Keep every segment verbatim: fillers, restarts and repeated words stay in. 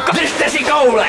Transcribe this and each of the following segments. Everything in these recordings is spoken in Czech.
Držte si koule!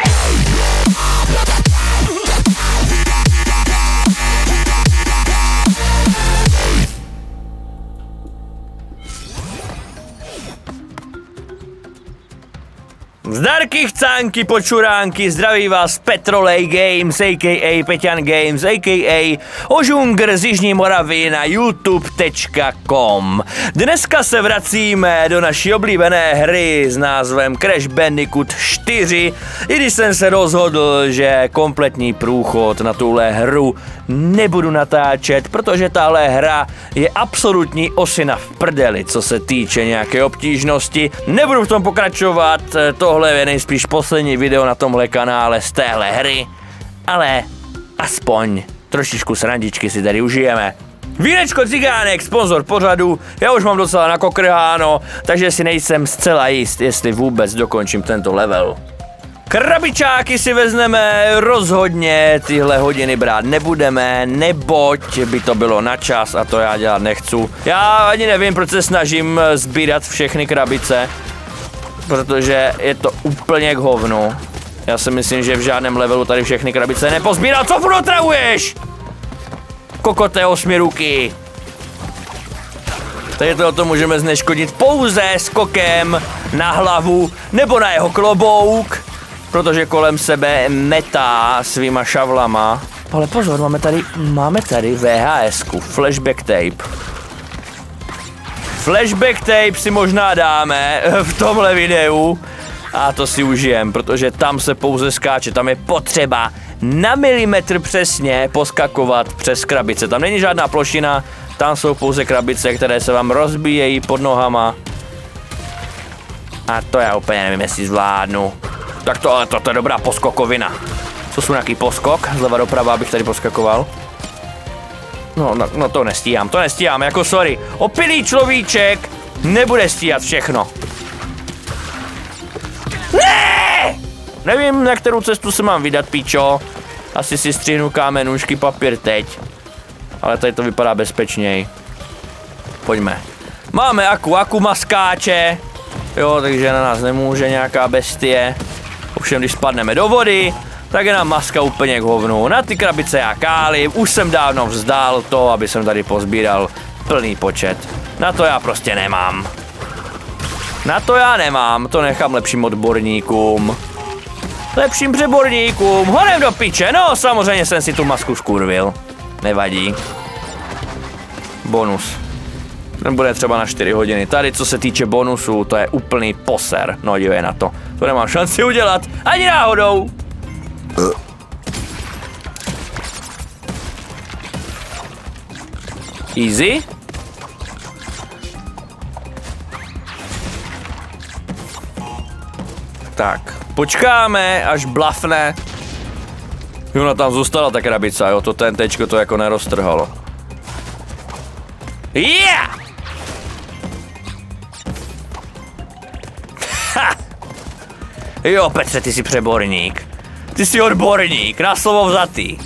Zdarky, chcánky, počuránky, zdraví vás Petrolej Games, a k a. Peťan Games, a k a. Ožungr z Jižní Moravy na youtube tečka com. Dneska se vracíme do naší oblíbené hry s názvem Crash Bandicoot čtyři, i když jsem se rozhodl, že kompletní průchod na tuhle hru nebudu natáčet, protože tahle hra je absolutní osina v prdeli, co se týče nějaké obtížnosti. Nebudu v tom pokračovat, tohle je nejspíš poslední video na tomhle kanále z téhle hry, ale aspoň trošičku srandičky si tady užijeme. Vínečko Cigánek, sponzor pořadu, já už mám docela nakokrháno, takže si nejsem zcela jist, jestli vůbec dokončím tento level. Krabičáky si vezmeme, rozhodně tyhle hodiny brát nebudeme, neboť by to bylo na čas a to já dělat nechci. Já ani nevím, proč se snažím sbírat všechny krabice, protože je to úplně k hovnu. Já si myslím, že v žádném levelu tady všechny krabice nepozbíral. Co furt otravuješ? Kokoté osmiruky. Tady to můžeme zneškodit pouze skokem na hlavu nebo na jeho klobouk, protože kolem sebe metá svýma šavlama. Ale pozor, máme tady, máme tady V H S ku, flashback tape. Flashback tape si možná dáme v tomhle videu a to si užijem, protože tam se pouze skáče, tam je potřeba na milimetr přesně poskakovat přes krabice. Tam není žádná plošina, tam jsou pouze krabice, které se vám rozbíjejí pod nohama. A to já úplně nevím, jestli zvládnu. Tak to, ale to, to je dobrá poskokovina. Co jsou nějaký poskok? Zleva doprava, abych tady poskakoval. No, no, no to nestíhám, to nestíhám, jako sorry. Opilý človíček nebude stíhat všechno. Ne! Nevím, na kterou cestu se mám vydat, píčo. Asi si střihnu kámen, nůžky, papír teď. Ale tady to vypadá bezpečněji. Pojďme. Máme Aku, Aku maskáče. Jo, takže na nás nemůže nějaká bestie. Ovšem, když spadneme do vody, tak je nám maska úplně k hovnu. Na ty krabice já kálím, už jsem dávno vzdál to, aby jsem tady pozbíral plný počet. Na to já prostě nemám. Na to já nemám, to nechám lepším odborníkům. Lepším přeborníkům, honem do piče, no samozřejmě jsem si tu masku skurvil. Nevadí. Bonus. Ten bude třeba na čtyři hodiny. Tady co se týče bonusu, to je úplný poser. No dívej na to. To nemám šanci udělat, ani náhodou. Easy. Tak, počkáme, až blafne. Jo, ona tam zůstala ta krabice, jo, to ten tečko to jako neroztrhalo. Yeah! Ha! Jo, Petře, ty jsi přeborník. Ty jsi odborník, na slovo vzatý.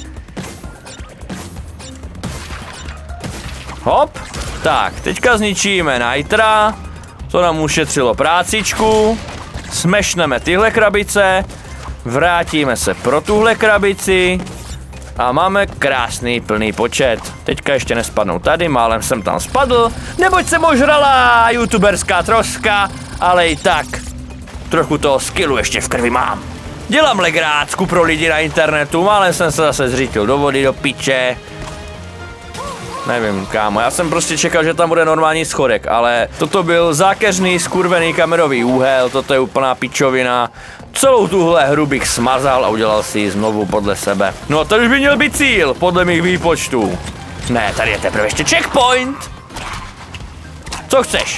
Hop. Tak, teďka zničíme Nitra. To nám ušetřilo prácičku. Smešneme tyhle krabice. Vrátíme se pro tuhle krabici. A máme krásný plný počet. Teďka ještě nespadnou tady, málem jsem tam spadl. Neboť jsem ožrala youtuberská troska, ale i tak trochu toho skillu ještě v krvi mám. Dělám legrácku pro lidi na internetu, málem jsem se zase zřítil do vody, do piče. Nevím, kámo, já jsem prostě čekal, že tam bude normální schodek, ale toto byl zákeřný, skurvený kamerový úhel, toto je úplná pičovina. Celou tuhle hru bych smazal a udělal si ji znovu podle sebe. No a tady už by měl být cíl, podle mých výpočtů. Ne, tady je teprve ještě checkpoint. Co chceš?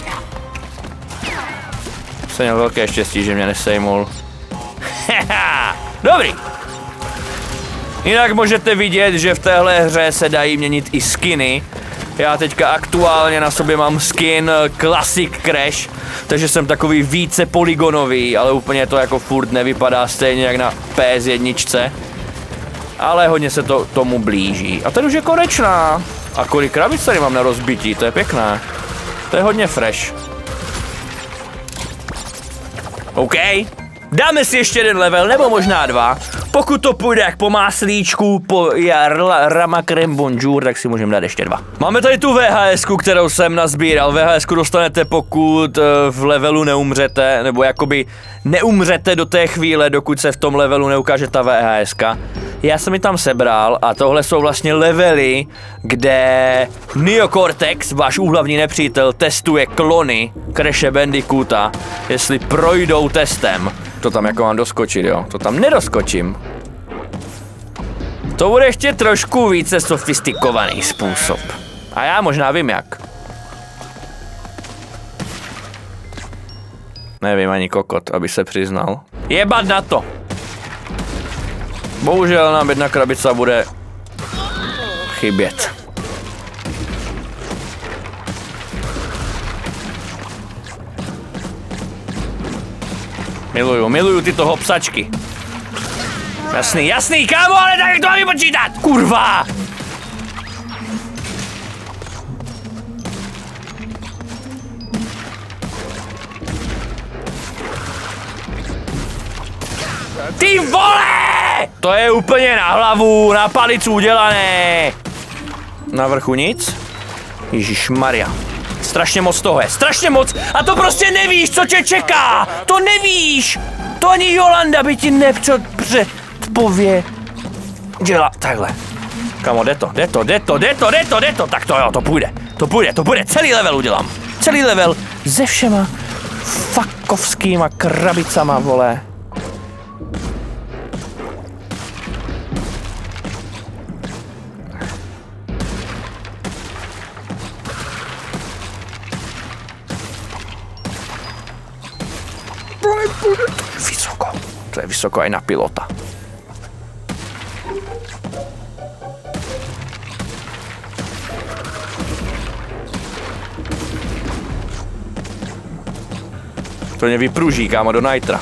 Jsem měl velké štěstí, že mě nesejmul. Dobrý. Jinak můžete vidět, že v téhle hře se dají měnit i skiny. Já teďka aktuálně na sobě mám skin Classic Crash, takže jsem takový více polygonový, ale úplně to jako furt nevypadá stejně jak na P S jedna. Ale hodně se to tomu blíží. A tady už je konečná. A kolik krabic tady mám na rozbití, to je pěkné. To je hodně fresh. OK, Dáme si ještě jeden level, nebo možná dva. Pokud to půjde jak po máslíčku, po Rama Creme Bonjour, tak si můžeme dát ještě dva. Máme tady tu V H S ku, kterou jsem nazbíral. V H S ku dostanete, pokud v levelu neumřete, nebo jakoby neumřete do té chvíle, dokud se v tom levelu neukáže ta V H S ka. Já jsem ji tam sebral a tohle jsou vlastně levely, kde Neo Cortex, váš úhlavní nepřítel, testuje klony Crashe Bandicoota, jestli projdou testem. To tam jako mám doskočit, jo? To tam nedoskočím. To bude ještě trošku více sofistikovaný způsob. A já možná vím jak. Nevím ani kokot, aby se přiznal. Jebat na to! Bohužel nám jedna krabice bude chybět. Miluju, miluju tyto hopsačky. Jasný, jasný, kámo, ale tak jak to mám vypočítat? Kurva! Ty vole! To je úplně na hlavu, na palicu udělané. Na vrchu nic? Ježišmarja. Strašně moc toho je, strašně moc a to prostě nevíš, co tě čeká. To nevíš. To ani Jolanda by ti nepředpověděla. Takhle. Kamo, jde to, jde to, jde to, jde to, jde to, jde to. Tak to jo, to půjde. To půjde, to půjde. Celý level udělám. Celý level se všema fakovskýma krabicama, vole. Vysoko. To je vysoko i na pilota. To mě vypruží, kámo, do Nitra.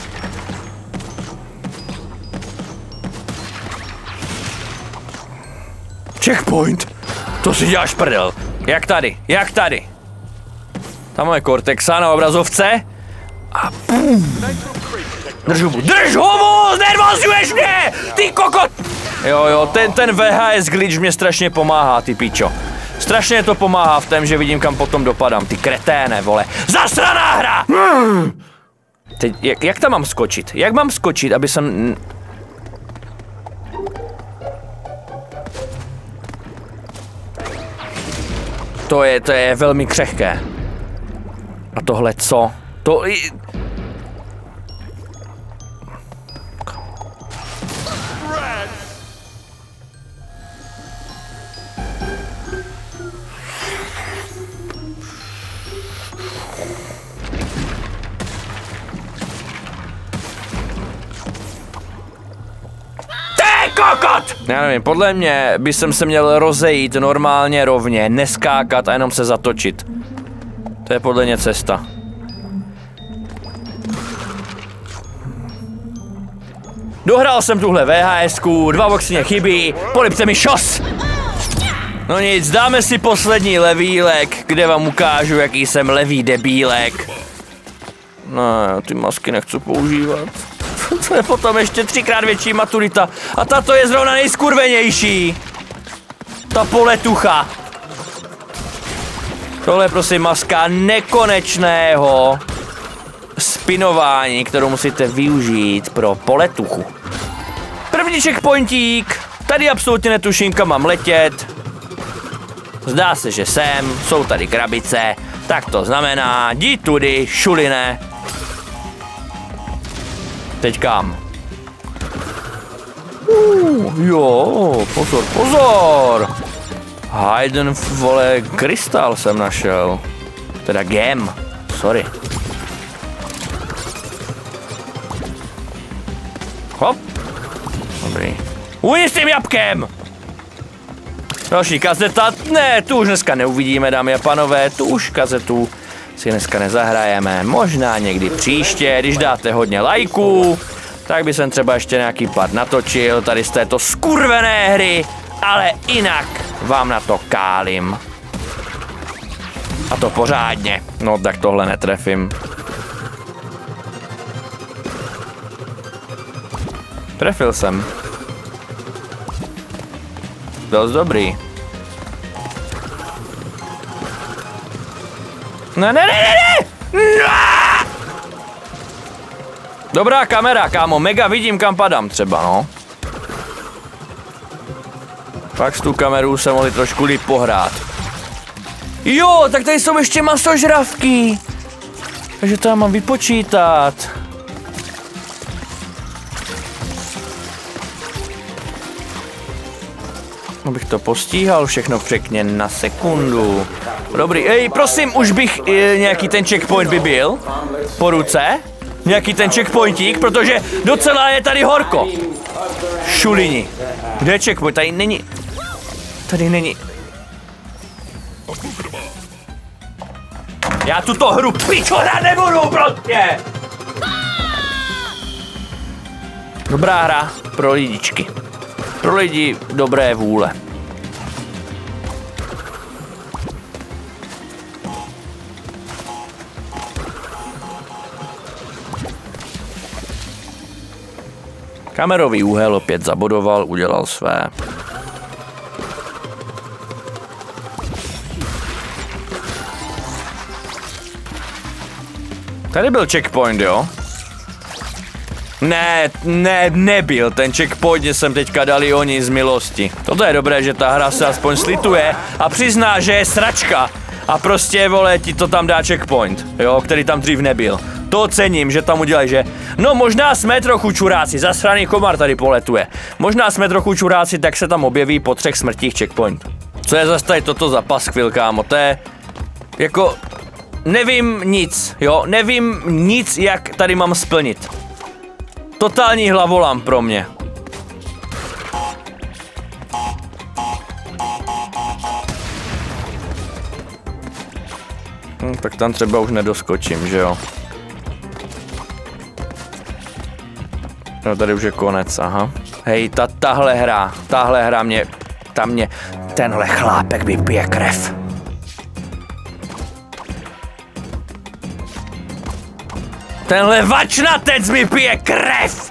Checkpoint! To si děláš prdel. Jak tady, jak tady. Tam máme Cortexa na obrazovce. A pum. Drž hubu, drž hubu, znervozuješ mě, ty kokot! Jo, jo, ten, ten V H S glitch mě strašně pomáhá, ty pičo. Strašně to pomáhá v tom, že vidím, kam potom dopadám, ty kreténe, vole. Zasraná hra! Teď, jak, jak tam mám skočit? Jak mám skočit, aby jsem... To je, to je velmi křehké. A tohle co? To... Kokot! Já nevím, podle mě by jsem se měl rozejít normálně rovně, neskákat a jenom se zatočit. To je podle mě cesta. Dohrál jsem tuhle V H S ku, dva boxy mě chybí, polipte mi šos! No nic, dáme si poslední levílek, kde vám ukážu, jaký jsem levý debílek. No, ty masky nechci používat. To je potom ještě třikrát větší maturita. A tato je zrovna nejskurvenější. Ta poletucha. Tohle je prosím maska nekonečného spinování, kterou musíte využít pro poletuchu. První checkpointík. Tady absolutně netuším, kam mám letět. Zdá se, že jsem. Jsou tady krabice. Tak to znamená, jdi tudy, šuline. Teď kam? Uh, jo, pozor, pozor! Hidden, vole, krystal jsem našel. Teda gem, sorry. Hop. Dobrý. Uj, s tím jabkem! Další kazeta, ne, tu už dneska neuvidíme, dámy a panové, tu už kazetu si dneska nezahrajeme, možná někdy příště, když dáte hodně lajků, tak by jsem třeba ještě nějaký pár natočil tady z této skurvené hry, ale jinak vám na to kálím. A to pořádně, no tak tohle netrefím. Trefil jsem. Dost dobrý. Ne, ne, ne, ne, ne! No! Dobrá kamera, kámo, mega vidím, kam padám třeba, no. Pak s tu kamerou se mohli trošku líp pohrát. Jo, tak tady jsou ještě masožravky. Takže to já mám vypočítat. Abych to postíhal všechno pěkně na sekundu. Dobrý, ej, prosím, už bych e, nějaký ten checkpoint by byl po ruce. Nějaký ten checkpointík, protože docela je tady horko. Šulini. Kde je checkpoint? Tady není. Tady není. Já tuto hru pičo hrát nebudu prostě. Dobrá hra pro lidičky. Pro lidi dobré vůle. Kamerový úhel opět zabodoval, udělal své. Tady byl checkpoint, jo? Ne, ne, nebyl. Ten checkpoint jsem teďka dali oni z milosti. Toto je dobré, že ta hra se aspoň slituje a přizná, že je sračka. A prostě, vole, ti to tam dá checkpoint, jo, který tam dřív nebyl. To cením, že tam udělají, že... No možná jsme trochu čuráci, zasraný komar tady poletuje. Možná jsme trochu čuráci, tak se tam objeví po třech smrtích checkpoint. Co je zase tady toto za paskvil, kámo, to je... Jako... Nevím nic, jo, nevím nic, jak tady mám splnit. Totální hlavolám pro mě. Hm, tak tam třeba už nedoskočím, že jo. No tady už je konec, aha. Hej, ta, tahle hra, tahle hra mě, ta mě, tenhle chlápek mi pije krev. Tenhle vačnatec mi pije krev!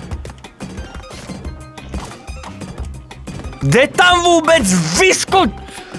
Jde tam vůbec vyskoč...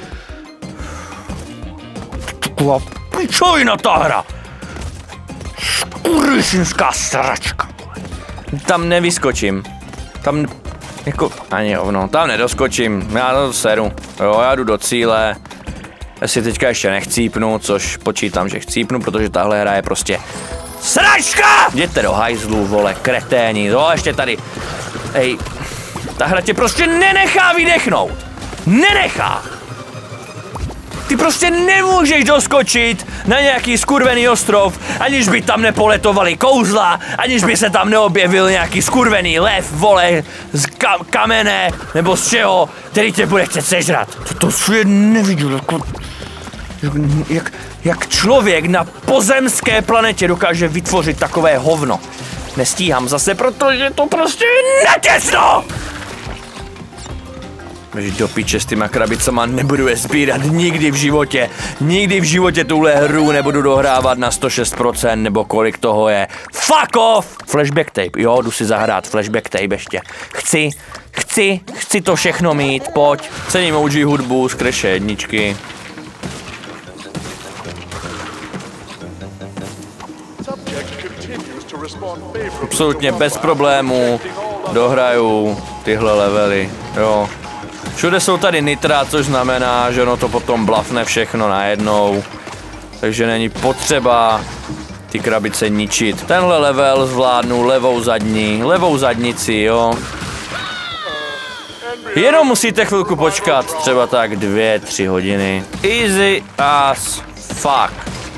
Taková pičovina ta hra! Skurvišinská sračka. Tam nevyskočím. Tam... Jako... Ani ovno, tam nedoskočím. Já to seru. Jo, já jdu do cíle. Jestli teďka ještě nechcípnu, což počítám, že chcípnu, protože tahle hra je prostě... Sračka! Jděte do hajzlu, vole, kreténi, jo, ještě tady. Ej, ta hra tě prostě nenechá vydechnout. Nenechá. Ty prostě nemůžeš doskočit na nějaký skurvený ostrov, aniž by tam nepoletovali kouzla, aniž by se tam neobjevil nějaký skurvený lev, vole, z ka kamene, nebo z čeho, který tě bude chtět sežrat. To, to je neviděl, jako... Jak, jak člověk na pozemské planetě dokáže vytvořit takové hovno. Nestíhám zase, protože to prostě je natěsno! Víš, do piče s těma krabicama nebudu je sbírat nikdy v životě. Nikdy v životě tuhle hru nebudu dohrávat na sto šest procent nebo kolik toho je. Fuck off! Flashback tape, jo, jdu si zahrát flashback tape ještě. Chci, chci, chci to všechno mít, pojď. Cením O G hudbu z Crashe jedničky. Absolutně bez problémů dohraju tyhle levely, jo. Všude jsou tady nitra, což znamená, že ono to potom blafne všechno najednou. Takže není potřeba ty krabice ničit. Tenhle level zvládnu levou zadní, levou zadnici, jo. Jenom musíte chvilku počkat, třeba tak dvě, tři hodiny. Easy as fuck.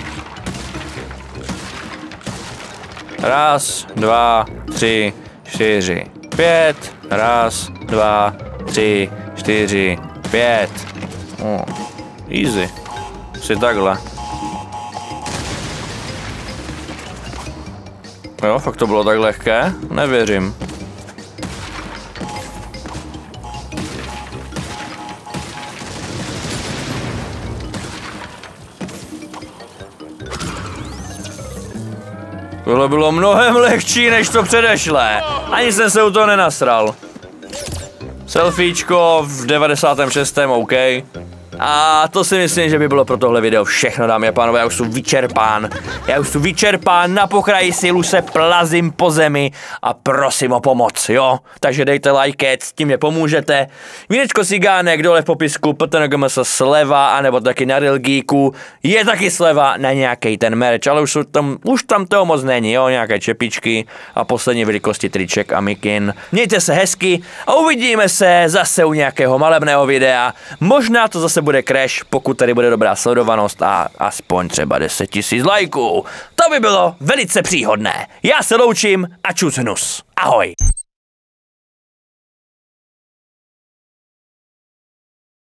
Raz, dva, tři, čtyři, pět. Raz, dva, tři, čtyři, pět. Oh, easy. Si takhle. Jo, fakt to bylo tak lehké? Nevěřím. Tohle bylo mnohem lehčí než to předešlé. Ani jsem se u toho nenasral. Selfiečko v devadesátém šestém OK. A to si myslím, že by bylo pro tohle video všechno, dámy a pánové, já už jsem vyčerpán. Já už jsem vyčerpán, na pokraji silu se plazím po zemi a prosím o pomoc, jo? Takže dejte like, s tím mě pomůžete. Vínečko Cigánek dole v popisku, P T N G M S sleva, anebo taky na Real Geeku. Je taky sleva na nějaký ten merch, ale už tam, už tam toho moc není, jo? Nějaké čepičky a poslední velikosti triček a mikin. Mějte se hezky a uvidíme se zase u nějakého malebného videa. Možná to zase bude crash, pokud tady bude dobrá sledovanost a aspoň třeba deset tisíc lajků. To by bylo velice příhodné. Já se loučím a čus hnus. Ahoj.